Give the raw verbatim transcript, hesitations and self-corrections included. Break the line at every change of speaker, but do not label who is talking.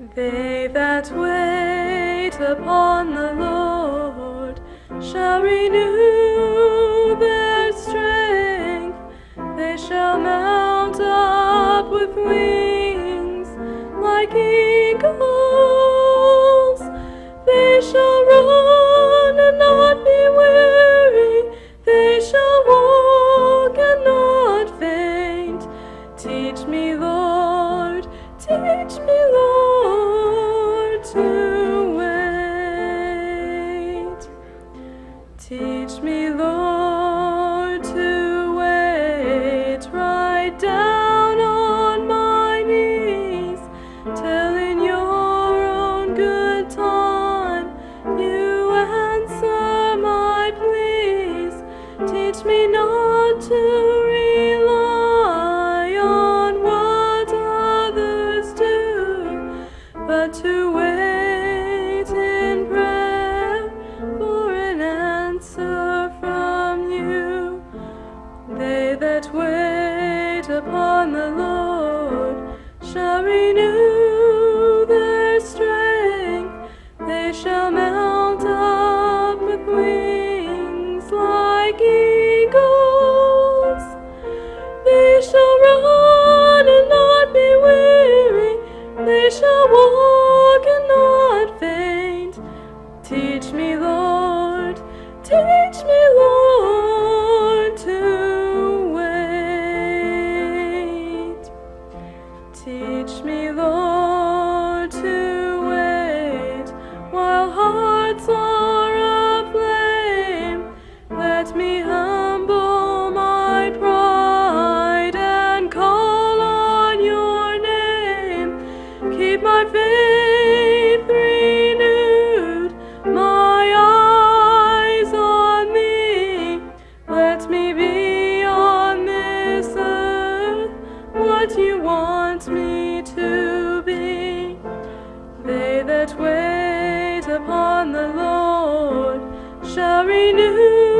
They that wait upon the Lord shall renew their strength. They shall mount up with wings like eagles. They shall run and not be weary. They shall walk and not faint. Teach me, Lord, teach me, Lord, to wait. Teach me, Lord, to wait right down on my knees, till in your own good time you answer my pleas. Teach me not to rely on what others do, but to wait in prayer for an answer from you. They that wait upon the Lord shall renew their strength. They shall mount up with wings like eagles. They shall run and not be weary. They shall walk and not faint. Teach me, Lord, teach me, Lord, to wait. Teach me, Lord, to wait while hearts are aflame. Let me humble my pride and call on your name. Keep my faith renewed, my eyes on thee. Let me be on this earth what you want me to be. They that wait upon the Lord shall renew